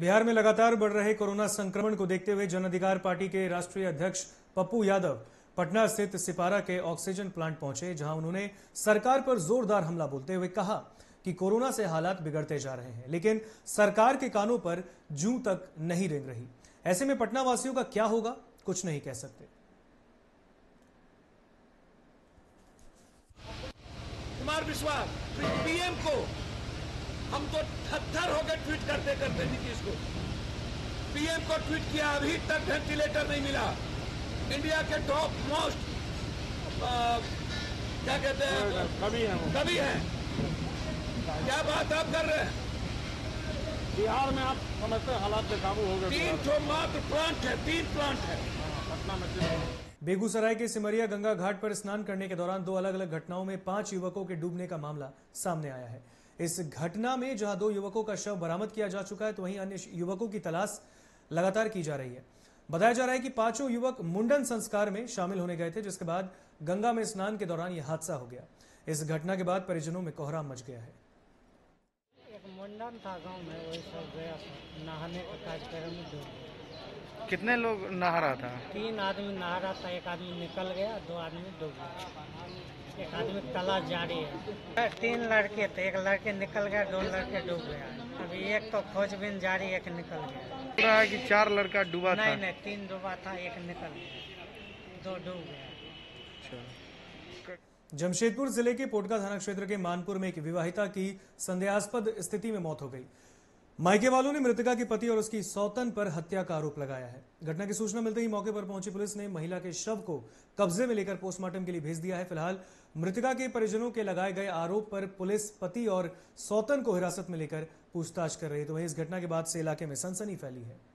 बिहार में लगातार बढ़ रहे कोरोना संक्रमण को देखते हुए जन अधिकार पार्टी के राष्ट्रीय अध्यक्ष पप्पू यादव पटना स्थित सिपारा के ऑक्सीजन प्लांट पहुंचे, जहां उन्होंने सरकार पर जोरदार हमला बोलते हुए कहा कि कोरोना से हालात बिगड़ते जा रहे हैं, लेकिन सरकार के कानों पर जूं तक नहीं रेंग रही। ऐसे में पटना वासियों का क्या होगा, कुछ नहीं कह सकते। कुमार विश्वास पीएम को हम तो थर हो गए ट्वीट करते करते नीतीश को। पीएम को ट्वीट किया, अभी तक वेंटिलेटर नहीं मिला। इंडिया के टॉप मोस्ट क्या कहते हैं कवि हैं। क्या बात आप कर रहे हैं? बिहार में आप समझते हैं हालात बेकाबू हो गए। 3 मात्र प्लांट है, 3 प्लांट है पटना में। बेगूसराय के सिमरिया गंगा घाट पर स्नान करने के दौरान 2 अलग अलग घटनाओं में 5 युवकों के डूबने का मामला सामने आया है। इस घटना में जहां 2 युवकों का शव बरामद किया जा चुका है, तो वहीं अन्य युवकों की तलाश लगातार की जा रही है। बताया जा रहा है कि 5 युवक मुंडन संस्कार में शामिल होने गए थे, जिसके बाद गंगा में स्नान के दौरान यह हादसा हो गया। इस घटना के बाद परिजनों में कोहराम मच गया है। एक मुंडन था गांव में, वही सब गया था नहाने का कार्यक्रम में डूब गया। कितने लोग नहा रहा था? 3 आदमी नहा रहा था, एक आदमी निकल गया, 2 आदमी डूब गया, एक आदमी तलाश जारी है। 3 लड़के थे, एक लड़के निकल गया, 2 लड़के डूब गया। अभी एक तो खोजबीन जारी, एक निकल गया। रहा है कि 4 लड़का डूबा था? नहीं, 3 डूबा था, एक निकल गया, 2 डूब गया। जमशेदपुर जिले के पोटका थाना क्षेत्र के मानपुर में एक विवाहिता की संदेहास्पद स्थिति में मौत हो गई। मायके वालों ने मृतका के पति और उसकी सौतन पर हत्या का आरोप लगाया है। घटना की सूचना मिलते ही मौके पर पहुंची पुलिस ने महिला के शव को कब्जे में लेकर पोस्टमार्टम के लिए भेज दिया है। फिलहाल मृतका के परिजनों के लगाए गए आरोप पर पुलिस पति और सौतन को हिरासत में लेकर पूछताछ कर रही है। तो वहीं इस घटना के बाद से इलाके में सनसनी फैली है।